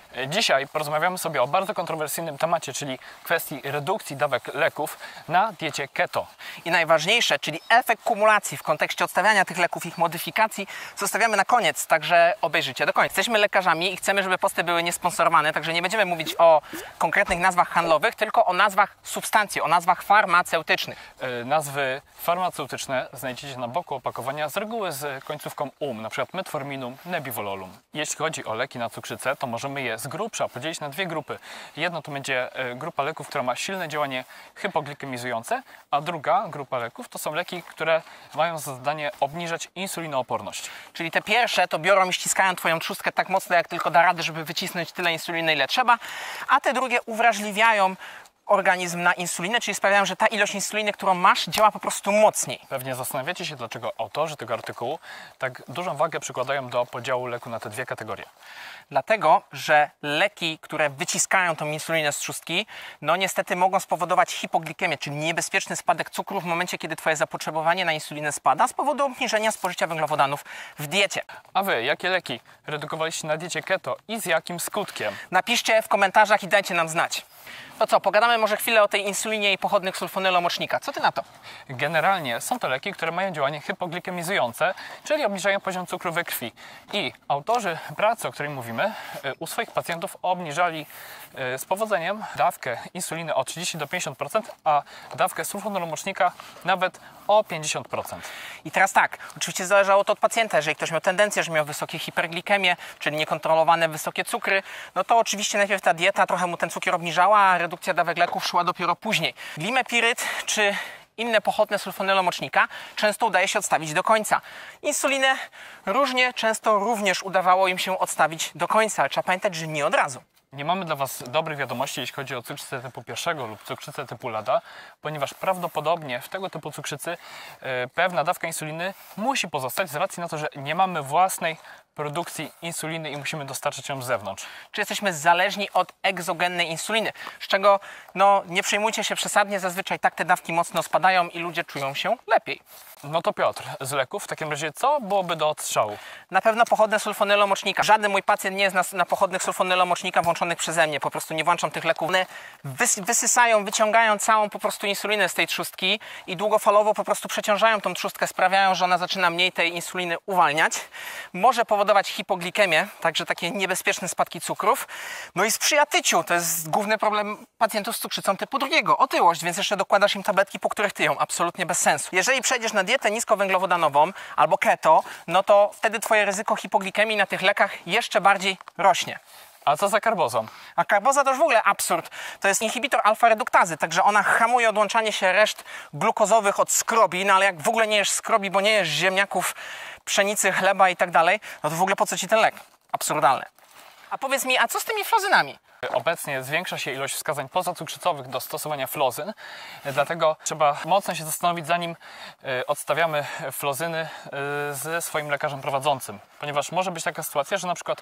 Dzisiaj porozmawiamy sobie o bardzo kontrowersyjnym temacie, czyli kwestii redukcji dawek leków na diecie keto. I najważniejsze, czyli efekt kumulacji w kontekście odstawiania tych leków, ich modyfikacji, zostawiamy na koniec, także obejrzyjcie do końca. Jesteśmy lekarzami i chcemy, żeby posty były niesponsorowane, także nie będziemy mówić o konkretnych nazwach handlowych, tylko o nazwach substancji, o nazwach farmaceutycznych. Nazwy farmaceutyczne znajdziecie na boku opakowania z reguły z końcówką na przykład metforminum, nebivololum. Jeśli chodzi o leki na cukrzycę, to możemy je z grubsza podzielić na dwie grupy. Jedno to będzie grupa leków, która ma silne działanie hypoglikemizujące, a druga grupa leków to są leki, które mają za zadanie obniżać insulinooporność. Czyli te pierwsze to biorą i ściskają Twoją trzustkę tak mocno, jak tylko da radę, żeby wycisnąć tyle insuliny, ile trzeba, a te drugie uwrażliwiają organizm na insulinę, czyli sprawiają, że ta ilość insuliny, którą masz, działa po prostu mocniej. Pewnie zastanawiacie się, dlaczego autorzy tego artykułu tak dużą wagę przykładają do podziału leku na te dwie kategorie. Dlatego, że leki, które wyciskają tą insulinę z trzustki, no niestety mogą spowodować hipoglikemię, czyli niebezpieczny spadek cukru w momencie, kiedy Twoje zapotrzebowanie na insulinę spada z powodu obniżenia spożycia węglowodanów w diecie. A Wy, jakie leki redukowaliście na diecie keto i z jakim skutkiem? Napiszcie w komentarzach i dajcie nam znać. To co, pogadamy może chwilę o tej insulinie i pochodnych sulfonylomocznika. Co Ty na to? Generalnie są to leki, które mają działanie hypoglikemizujące, czyli obniżają poziom cukru we krwi. I autorzy pracy, o której mówimy, u swoich pacjentów obniżali z powodzeniem dawkę insuliny o 30 do 50%, a dawkę sulfonylomocznika nawet o 50%. I teraz tak, oczywiście zależało to od pacjenta. Jeżeli ktoś miał tendencję, że miał wysokie hiperglikemie, czyli niekontrolowane wysokie cukry, no to oczywiście najpierw ta dieta trochę mu ten cukier obniżała, a redukcja dawek leków szła dopiero później. Glimepiryt czy inne pochodne sulfonylomocznika często udaje się odstawić do końca. Insulinę różnie, często również udawało im się odstawić do końca, ale trzeba pamiętać, że nie od razu. Nie mamy dla Was dobrych wiadomości, jeśli chodzi o cukrzycę typu 1 lub cukrzycę typu lada, ponieważ prawdopodobnie w tego typu cukrzycy pewna dawka insuliny musi pozostać z racji na to, że nie mamy własnej produkcji insuliny i musimy dostarczyć ją z zewnątrz. Czy jesteśmy zależni od egzogennej insuliny, z czego no, nie przejmujcie się przesadnie, zazwyczaj tak te dawki mocno spadają i ludzie czują się lepiej. No to Piotr, z leków w takim razie co byłoby do odstrzału? Na pewno pochodne sulfonylomocznika. Żaden mój pacjent nie jest na pochodnych sulfonylomocznika włączonych przeze mnie. Po prostu nie włączam tych leków. One wysysają, wyciągają całą po prostu insulinę z tej trzustki i długofalowo po prostu przeciążają tą trzustkę, sprawiają, że ona zaczyna mniej tej insuliny uwalniać. Może powodować hipoglikemię, także takie niebezpieczne spadki cukrów. No i sprzyja tyciu. To jest główny problem pacjentów z cukrzycą typu 2. Otyłość, więc jeszcze dokładasz im tabletki, po których tyją. Absolutnie bez sensu. Jeżeli przejdziesz na dietę niskowęglowodanową albo keto, no to wtedy Twoje ryzyko hipoglikemii na tych lekach jeszcze bardziej rośnie. A co za karbozą? A karboza to już w ogóle absurd. To jest inhibitor alfa-reduktazy, także ona hamuje odłączanie się reszt glukozowych od skrobi, no ale jak w ogóle nie jesz skrobi, bo nie jesz ziemniaków, pszenicy, chleba i tak dalej, no to w ogóle po co Ci ten lek? Absurdalne. A powiedz mi, a co z tymi flozynami? Obecnie zwiększa się ilość wskazań pozacukrzycowych do stosowania flozyn, dlatego trzeba mocno się zastanowić, zanim odstawiamy flozyny ze swoim lekarzem prowadzącym, ponieważ może być taka sytuacja, że na przykład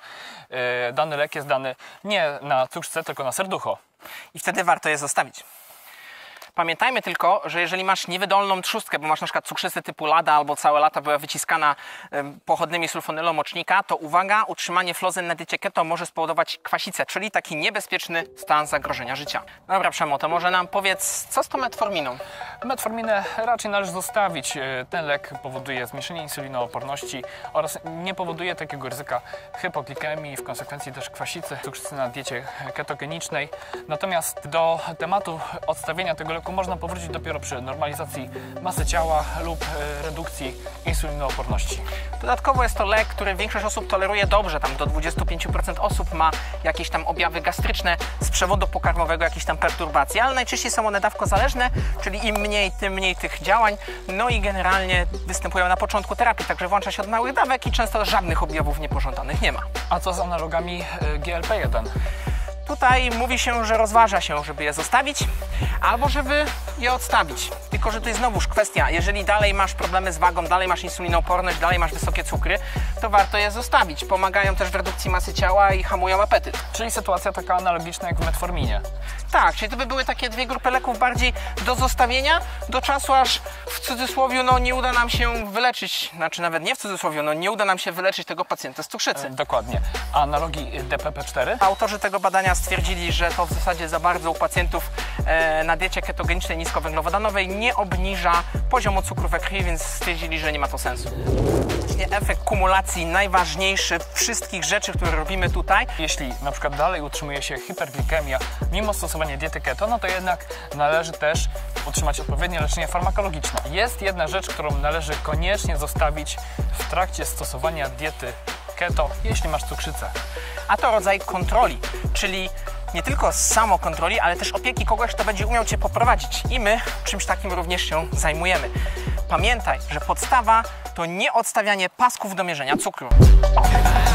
dany lek jest dany nie na cukrzycę, tylko na serducho. I wtedy warto je zostawić. Pamiętajmy tylko, że jeżeli masz niewydolną trzustkę, bo masz na przykład cukrzycę typu lada albo całe lata była wyciskana pochodnymi sulfonylomocznika, to uwaga, utrzymanie flozyn na diecie keto może spowodować kwasicę, czyli taki niebezpieczny stan zagrożenia życia. Dobra, Przemo, to może nam powiedz, co z tą metforminą? Metforminę raczej należy zostawić. Ten lek powoduje zmniejszenie insulinooporności oraz nie powoduje takiego ryzyka hypoglikemii, w konsekwencji też kwasicy, cukrzycy na diecie ketogenicznej. Natomiast do tematu odstawienia tego leku można powrócić dopiero przy normalizacji masy ciała lub redukcji insulinooporności. Dodatkowo jest to lek, który większość osób toleruje dobrze. Tam do 25% osób ma jakieś tam objawy gastryczne z przewodu pokarmowego, jakieś tam perturbacje, ale najczęściej są one dawkozależne, czyli im mniej, tym mniej tych działań. No i generalnie występują na początku terapii, także włącza się od małych dawek i często żadnych objawów niepożądanych nie ma. A co z analogami GLP-1? Tutaj mówi się, że rozważa się, żeby je zostawić. albo żeby je odstawić. Tylko że to jest znowuż kwestia, jeżeli dalej masz problemy z wagą, dalej masz insulinooporność, dalej masz wysokie cukry, to warto je zostawić. Pomagają też w redukcji masy ciała i hamują apetyt. Czyli sytuacja taka analogiczna jak w metforminie. Tak, czyli to by były takie dwie grupy leków bardziej do zostawienia, do czasu aż w cudzysłowie nie uda nam się wyleczyć, znaczy nawet nie w cudzysłowie, nie uda nam się wyleczyć tego pacjenta z cukrzycy. Dokładnie. A analogii DPP-4? Autorzy tego badania stwierdzili, że to w zasadzie za bardzo u pacjentów na diecie ketogenicznej niskowęglowodanowej nie obniża poziomu cukru we krwi, więc stwierdzili, że nie ma to sensu. Efekt kumulacji najważniejszy wszystkich rzeczy, które robimy tutaj. Jeśli na przykład dalej utrzymuje się hiperglikemia mimo stosowania diety keto, no to jednak należy też utrzymać odpowiednie leczenie farmakologiczne. Jest jedna rzecz, którą należy koniecznie zostawić w trakcie stosowania diety keto, jeśli masz cukrzycę. A to rodzaj kontroli, czyli nie tylko samokontroli, ale też opieki kogoś, kto będzie umiał Cię poprowadzić. I my czymś takim również się zajmujemy. Pamiętaj, że podstawa to nie odstawianie pasków do mierzenia cukru.